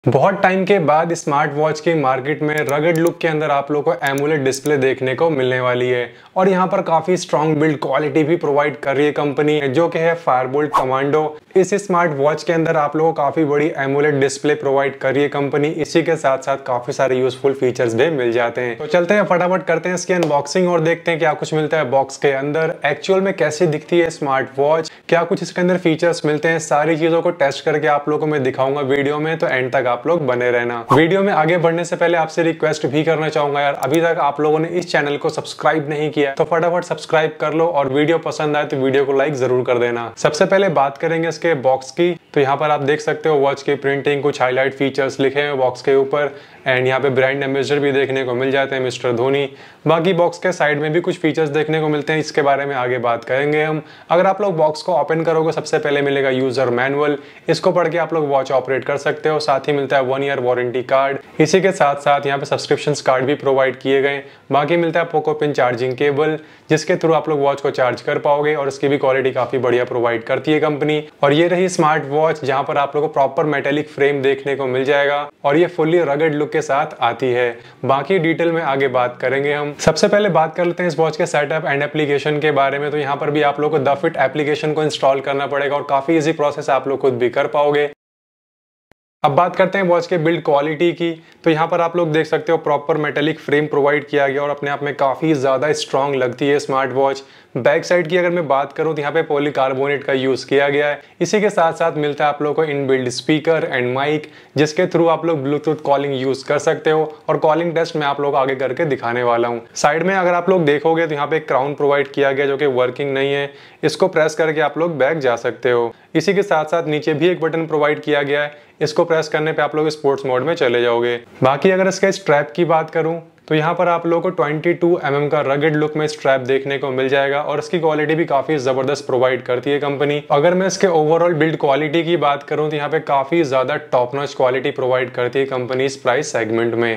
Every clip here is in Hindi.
बहुत टाइम के बाद स्मार्ट वॉच की मार्केट में रगड लुक के अंदर आप लोगों को एमोलेड डिस्प्ले देखने को मिलने वाली है और यहाँ पर काफी स्ट्रॉन्ग बिल्ड क्वालिटी भी प्रोवाइड कर रही है कंपनी, जो कि है फायरबोल्ट कमांडो। इस स्मार्ट वॉच के अंदर आप लोगों को काफी बड़ी एमोलेड डिस्प्ले प्रोवाइड कर रही है कंपनी। इसी के साथ साथ काफी सारे यूजफुल फीचर्स भी मिल जाते हैं। तो चलते हैं फटाफट करते हैं इसकी अनबॉक्सिंग और देखते हैं क्या कुछ मिलता है बॉक्स के अंदर, एक्चुअल में कैसी दिखती है स्मार्ट वॉच, क्या कुछ इसके अंदर फीचर्स मिलते हैं। सारी चीजों को टेस्ट करके आप लोगों को मैं दिखाऊंगा वीडियो में, तो एंड तक आप लोग बने रहना। वीडियो में आगे बढ़ने से पहले आपसे रिक्वेस्ट भी करना चाहूंगा यार, अभी तक आप लोगों ने इस चैनल को सब्सक्राइब नहीं किया तो फटाफट सब्सक्राइब कर लो और वीडियो पसंद आए तो वीडियो को लाइक जरूर कर देना। सबसे पहले बात करेंगे इसके बॉक्स की, तो यहाँ पर आप देख सकते हो वॉच की प्रिंटिंग, कुछ हाईलाइट फीचर्स लिखे हैं बॉक्स के ऊपर एंड यहाँ पे ब्रांड एम्बेसडर भी देखने को मिल जाते हैं मिस्टर धोनी। बाकी बॉक्स के साइड में भी कुछ फीचर्स देखने को मिलते हैं, इसके बारे में आगे बात करेंगे हम। अगर आप लोग बॉक्स को ओपन करोगे सबसे पहले मिलेगा यूजर मैनुअल, इसको पढ़ के आप लोग वॉच ऑपरेट कर सकते हो। साथ ही मिलता है 1 ईयर वारंटी कार्ड, इसी के साथ साथ यहाँ पे सब्सक्रिप्शन कार्ड भी प्रोवाइड किए गए। बाकी मिलता है पोको पिन चार्जिंग केबल, जिसके थ्रू आप लोग वॉच को चार्ज कर पाओगे और इसकी भी क्वालिटी काफी बढ़िया प्रोवाइड करती है कंपनी। और ये रही स्मार्ट वॉच, जहाँ पर आप लोग को प्रॉपर मेटेलिक फ्रेम देखने को मिल जाएगा और ये फुल्ली रगड लुक के साथ आती है। बाकी डिटेल में आगे बात करेंगे हम। सबसे पहले बात कर लेते हैं इस वॉच के सेटअप एंड एप्लीकेशन के बारे में। तो यहाँ पर भी आप लोग को द फिट एप्लीकेशन को इंस्टॉल करना पड़ेगा और काफी इजी प्रोसेस आप लोग खुद भी कर पाओगे। अब बात करते हैं वॉच के बिल्ड क्वालिटी की, तो यहाँ पर आप लोग देख सकते हो प्रॉपर मेटेलिक फ्रेम प्रोवाइड किया गया और अपने आप में काफ़ी ज़्यादा स्ट्रांग लगती है स्मार्ट वॉच। बैक साइड की अगर मैं बात करूँ तो यहाँ पे पॉलीकार्बोनेट का यूज़ किया गया है। इसी के साथ साथ मिलता है आप लोगों को इनबिल्ड स्पीकर एंड माइक, जिसके थ्रू आप लोग ब्लूटूथ कॉलिंग यूज़ कर सकते हो और कॉलिंग टेस्ट मैं आप लोग आगे करके दिखाने वाला हूँ। साइड में अगर आप लोग देखोगे तो यहाँ पे एक क्राउन प्रोवाइड किया गया जो कि वर्किंग नहीं है, इसको प्रेस करके आप लोग बैक जा सकते हो। इसी के साथ साथ नीचे भी एक बटन प्रोवाइड किया गया है, इसको प्रेस करने पे आप लोग स्पोर्ट्स मोड में चले जाओगे। बाकी अगर इसके स्ट्रैप की बात करूं तो यहाँ पर आप लोगों को 22 mm का रगड लुक में स्ट्रैप देखने को मिल जाएगा और इसकी क्वालिटी भी काफी जबरदस्त प्रोवाइड करती है कंपनी। अगर मैं इसके ओवरऑल बिल्ड क्वालिटी की बात करूं तो यहाँ पे काफी ज्यादा टॉप नॉच क्वालिटी प्रोवाइड करती है कंपनी इस प्राइस सेगमेंट में।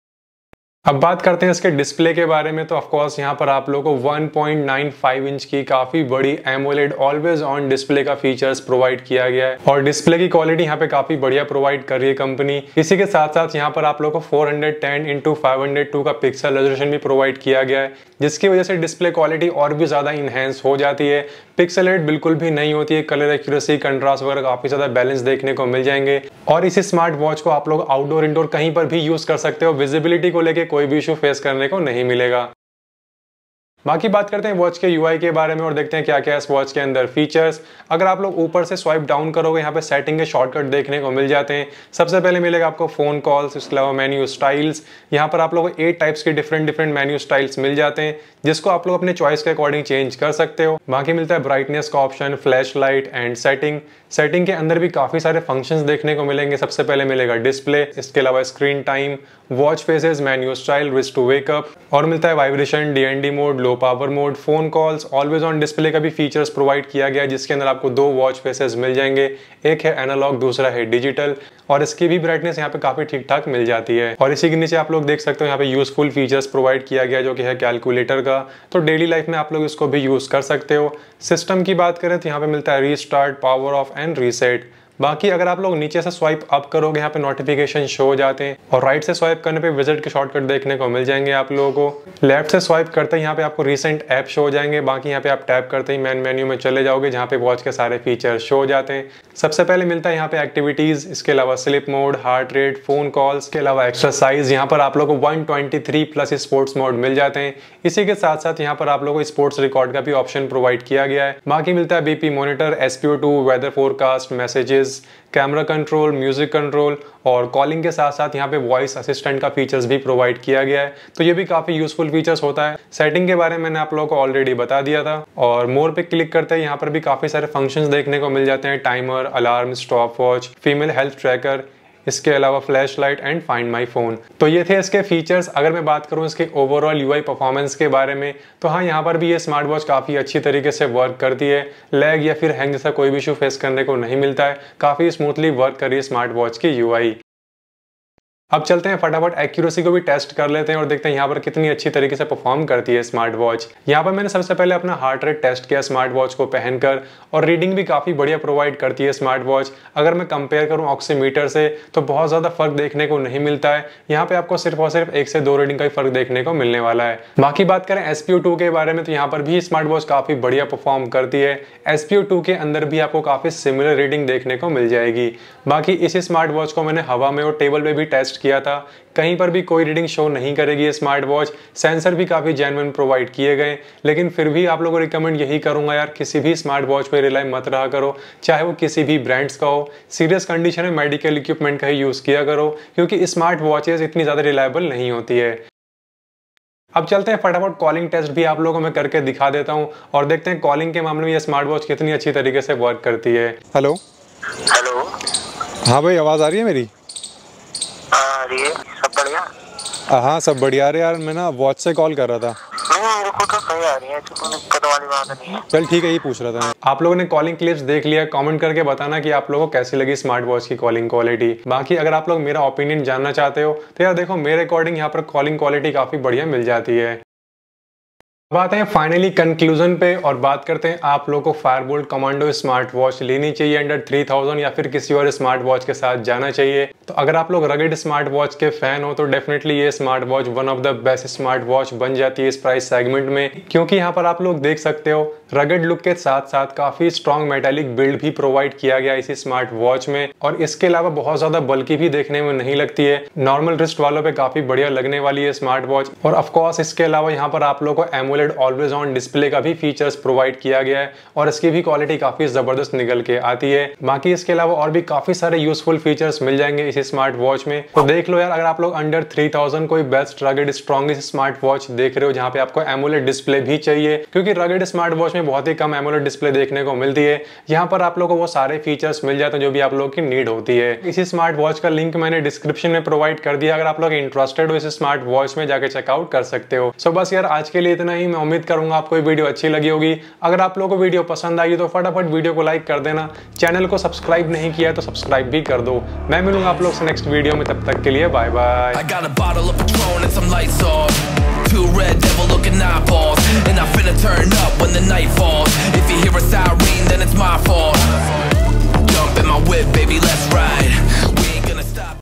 अब बात करते हैं इसके डिस्प्ले के बारे में, तो ऑफ कोर्स यहाँ पर आप लोगों को 1.95 इंच की काफी बड़ी एमोलेड ऑलवेज ऑन डिस्प्ले का फीचर्स प्रोवाइड किया गया है और डिस्प्ले की क्वालिटी यहाँ पे काफी बढ़िया प्रोवाइड कर रही है कंपनी। इसी के साथ साथ यहाँ पर आप लोगों को 410x502 का पिक्सल रेजोल्यूशन भी प्रोवाइड किया गया है, जिसकी वजह से डिस्प्ले क्वालिटी और भी ज्यादा इनहेंस हो जाती है। पिक्सल रेट बिल्कुल भी नहीं होती है, कलर एक्यूरेसी कंट्रास्ट वगैरह काफी ज्यादा बैलेंस देखने को मिल जाएंगे और इस स्मार्ट वॉच को आप लोग आउटडोर इंडोर कहीं पर भी यूज कर सकते हो। विजिबिलिटी को लेकर कोई भी इशू फेस करने को नहीं मिलेगा। बाकी बात करते हैं वॉच के यूआई के बारे में और देखते हैं क्या क्या है इस वॉच के अंदर फीचर्स। अगर आप लोग ऊपर से स्वाइप डाउन करोगे यहाँ पे सेटिंग के शॉर्टकट देखने को मिल जाते हैं। सबसे पहले मिलेगा आपको फोन कॉल्स, इसके अलावा मेन्यू स्टाइल्स। यहाँ पर आप लोगों को 8 टाइप्स के डिफरेंट मेन्यू स्टाइल्स मिल जाते हैं, जिसको आप लोग अपने चॉइस के अकॉर्डिंग चेंज कर सकते हो। बाकी मिलता है ब्राइटनेस का option, flash light and setting के अंदर भी काफी सारे फंक्शंस देखने को मिलेंगे। सबसे पहले मिलेगा डिस्प्ले, इसके अलावा screen time, watch faces, menu style, wrist to wake up और मिलता है vibration, DND mode, low power mode, phone calls. Always on display का भी फीचर्स प्रोवाइड किया गया है, जिसके अंदर आपको 2 वॉच फेसेस मिल जाएंगे, एक है एनालॉग दूसरा है डिजिटल और इसकी भी ब्राइटनेस यहाँ पे काफी ठीक ठाक मिल जाती है। और इसी के नीचे आप लोग देख सकते हो यहाँ पे यूजफुल फीचर्स प्रोवाइड किया गया जो कि है कैलकुलेटर का, तो डेली लाइफ में आप लोग इसको भी यूज कर सकते हो। सिस्टम की बात करें तो यहाँ पे मिलता है restart, power off and reset. बाकी अगर आप लोग नीचे से स्वाइप अप करोगे यहाँ पे नोटिफिकेशन शो हो जाते हैं और राइट से स्वाइप करने पे विजिट के शॉर्टकट देखने को मिल जाएंगे आप लोगों को। लेफ्ट से स्वाइप करते ही यहाँ पे आपको रिसेंट ऐप शो हो जाएंगे। बाकी यहाँ पे आप टैप करते ही मेन मेन्यू में चले जाओगे जहाँ पे वॉच के सारे फीचर शो हो जाते हैं। सबसे पहले मिलता है यहाँ पे एक्टिविटीज, इसके अलावा sleep mode, heart rate, phone calls, के अलावा एक्सरसाइज। यहाँ पर आप लोग को 123 प्लस स्पोर्ट्स मोड मिल जाते हैं। इसी के साथ साथ यहाँ पर आप लोगों को स्पोर्ट्स रिकॉर्ड का भी ऑप्शन प्रोवाइड किया गया है। बाकी मिलता है BP monitor, SPO2, weather forecast, messages, camera control, music control और कॉलिंग के साथ साथ यहाँ पे वॉइस असिस्टेंट का फीचर्स भी प्रोवाइड किया गया है, तो ये भी काफी यूजफुल फीचर्स होता है। सेटिंग के बारे में मैंने आप लोगों को ऑलरेडी बता दिया था और मोर पे क्लिक करते हैं यहाँ पर भी काफी सारे फंक्शंस देखने को मिल जाते हैं, timer, alarm, stop watch, female health tracker, इसके अलावा flash light and find my phone. तो ये थे इसके फीचर्स। अगर मैं बात करूं इसके ओवरऑल यूआई परफॉर्मेंस के बारे में तो हाँ, यहाँ पर भी ये स्मार्ट वॉच काफ़ी अच्छी तरीके से वर्क करती है। लैग या फिर हैंग जैसा कोई भी इशू फेस करने को नहीं मिलता है, काफ़ी स्मूथली वर्क कर रही है स्मार्ट वॉच की यूआई। अब चलते हैं फटाफट एक्यूरेसी को भी टेस्ट कर लेते हैं और देखते हैं यहाँ पर कितनी अच्छी तरीके से परफॉर्म करती है स्मार्ट वॉच। यहाँ पर मैंने सबसे पहले अपना हार्ट रेट टेस्ट किया स्मार्ट वॉच को पहनकर, और रीडिंग भी काफ़ी बढ़िया प्रोवाइड करती है स्मार्ट वॉच। अगर मैं कंपेयर करूँ ऑक्सीमीटर से तो बहुत ज़्यादा फर्क देखने को नहीं मिलता है। यहाँ पे आपको सिर्फ और सिर्फ 1 से 2 रीडिंग का ही फर्क देखने को मिलने वाला है। बाकी बात करें SpO2 के बारे में तो यहाँ पर भी स्मार्ट वॉच काफ़ी बढ़िया परफॉर्म करती है। SpO2 के अंदर भी आपको काफ़ी सिमिलर रीडिंग देखने को मिल जाएगी। बाकी इसी स्मार्ट वॉच को मैंने हवा में और टेबल पे भी टेस्ट किया था, कहीं पर भी कोई रीडिंग शो नहीं करेगी ये स्मार्ट वॉच। सेंसर भी काफ़ी जेन्युइन प्रोवाइड किए गए, लेकिन फिर भी आप लोगों को रिकमेंड यही करूंगा यार, किसी भी स्मार्ट वॉच पे रिलाई मत रहा करो, चाहे वो किसी भी ब्रांड्स का हो। सीरियस कंडीशन में मेडिकल इक्विपमेंट का ही यूज़ किया करो, क्योंकि स्मार्ट वॉचेस इतनी ज़्यादा रिलायबल नहीं होती है। अब चलते हैं फटाफट कॉलिंग टेस्ट भी आप लोगों को मैं करके दिखा देता हूँ और देखते हैं कॉलिंग के मामले में ये स्मार्ट वॉच कितनी अच्छी तरीके से वर्क करती है। Hello hello. हाँ भाई, आवाज़ आ रही है मेरी? आ रही है। सब बढ़िया? हाँ सब बढ़िया। अरे यार मैं ना वॉच से कॉल कर रहा था। नहीं, मेरे को तो सही आ रही है, तो दिक्कत वाली बात नहीं है। चल ठीक है, ये पूछ रहा था मैं। आप लोगों ने कॉलिंग क्लिप्स देख लिया, कमेंट करके बताना कि आप लोगों को कैसी लगी स्मार्ट वॉच की कॉलिंग क्वालिटी। बाकी अगर आप लोग मेरा ओपिनियन जानना चाहते हो तो यार देखो, मेरे अकॉर्डिंग यहाँ पर कॉलिंग क्वालिटी काफ़ी बढ़िया मिल जाती है। बात है फाइनली कंक्लूजन पे और बात करते हैं आप लोगों को फायरबोल्ट कमांडो स्मार्ट वॉच लेनी चाहिए अंडर 3000 या फिर किसी और स्मार्ट वॉच के साथ जाना चाहिए। तो अगर आप लोग रगेड स्मार्ट वॉच के फैन हो तो डेफिनेटली ये smart watch one of the best smart watch बन जाती है इस प्राइस सेगमेंट में, क्योंकि यहाँ पर आप लोग देख सकते हो रगेड लुक के साथ साथ काफी स्ट्रॉन्ग मेटालिक बिल्ड भी प्रोवाइड किया गया इसी स्मार्ट वॉच में, और इसके अलावा बहुत ज्यादा बल्कि भी देखने में नहीं लगती है। नॉर्मल रिस्ट वालों पे काफी बढ़िया लगने वाली है स्मार्ट वॉच। और ऑफकोर्स इसके अलावा यहाँ पर आप लोग को एमोलेड ऑलवेज ऑन डिस्प्ले का भी फीचर्स प्रोवाइड किया गया है और इसकी भी क्वालिटी काफी जबरदस्त निकल के आती है। बाकी इसके अलावा और भी काफी सारे यूजफुल फीचर्स मिल जाएंगे इस स्मार्ट वॉच में। तो देख लो यार, अगर आप लोग अंडर 3000 कोई best rugged strongest smart watch देख रहे हो जहाँ पे आपको एमोलेड डिस्प्ले भी चाहिए, क्योंकि रगेड स्मार्ट वॉच में बहुत ही कम एमोलेड डिस्प्ले देखने को मिलती है, यहाँ पर आप लोगों को वो सारे फीचर्स मिल जाते हैं जो भी आप लोगों की नीड होती है। इसी स्मार्ट वॉच का लिंक मैंने डिस्क्रिप्शन में प्रोवाइड कर दिया, अगर आप लोग इंटरेस्टेड हो इस स्मार्ट वॉच में जाके चेकआउट कर सकते हो। सो बस यार आज के लिए इतना ही। मैं उम्मीद करूंगा आपको वीडियो अच्छी लगी होगी। अगर आप लोगों को वीडियो पसंद आई तो फटाफट वीडियो को लाइक कर देना। चैनल को सब्सक्राइब नहीं किया है तो सब्सक्राइब भी कर दो। मैं मिलूंगा आप लोग से नेक्स्ट वीडियो में, तब तक के लिए bye bye. Two red devil looking eyeballs, and I finna turn up when the night falls. If you hear a siren, then it's my fault.